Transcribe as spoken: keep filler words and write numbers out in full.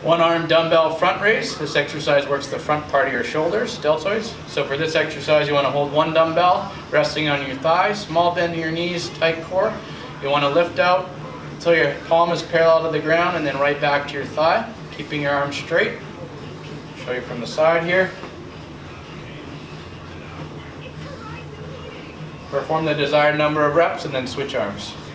One arm dumbbell front raise. This exercise works the front part of your shoulders, deltoids. So for this exercise, you want to hold one dumbbell resting on your thighs, small bend in your knees, tight core. You want to lift out until your palm is parallel to the ground and then right back to your thigh, keeping your arms straight. Show you from the side here. Perform the desired number of reps and then switch arms.